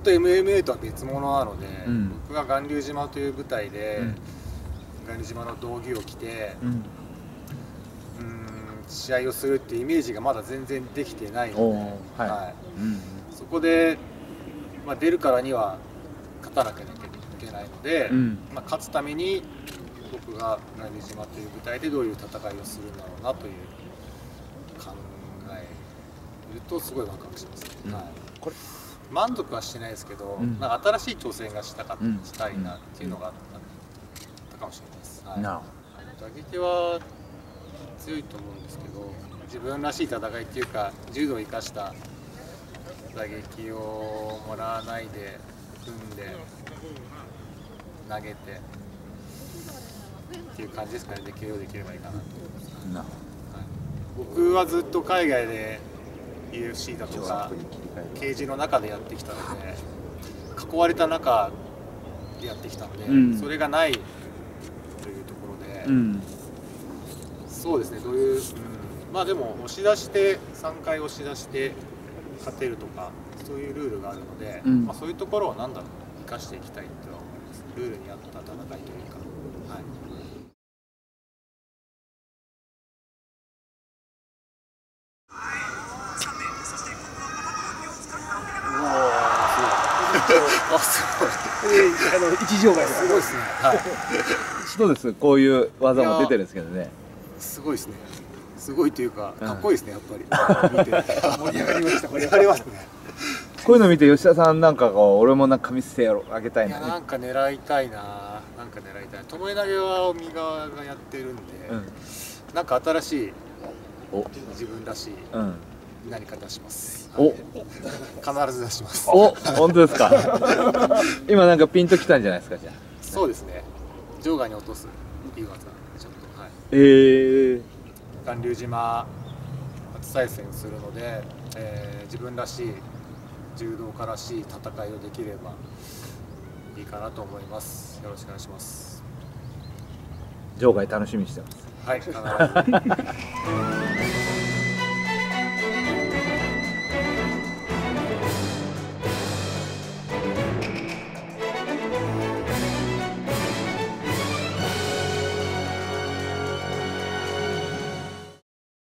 と MMA とは別物なので、 うん、 僕が巌流島という舞台で、巌流島の道着を着て、試合をするっていうイメージがまだ全然できてないので、そこで、出るからには勝たなきゃいけないので、勝つために僕が巌流島という舞台でどういう戦いをするんだろうなという考えるとすごいワクワクしますね。これ満足はしてないですけど、なんか新しい挑戦がしたいなっていうのがあったかもしれないです。打撃は強いと思うんですけど、自分らしい戦いっていうか柔道を生かした打撃をもらわないで組んで投げてっていう感じですかね。で KO できればいいかなと思います。僕はずっと海外で UFC だとかケージの中でやってきたので、囲われた中でやってきたので、それがないというところで、そうですね、どういう、でも押し出して3回押し出して勝てるとかそういうルールがあるので、そういうところを生かしていきたいとは思います。ルールに合った戦いというか。 一場外すごいですね。 どうです？こういう技も出てるんですけどね。 すごいですね。すごいというか、かっこいいですね、やっぱり。見て盛り上がりました。盛り上がりますね。 こういうの見て吉田さんなんか俺もなんか見せてあげたいな。 なんか狙いたいな。巴投げは尾身側がやってるんで、なんか新しい自分らしい何か出します。必ず出します。 本当ですか。今なんかピンときたんじゃないですか、じゃあ。 そうですね。場外に落とすいい技ちょっと巌流島初対戦するので、自分らしい柔道家らしい戦いをできればいいかなと思います。よろしくお願いします。 場外楽しみにしてます。 はい、必ず。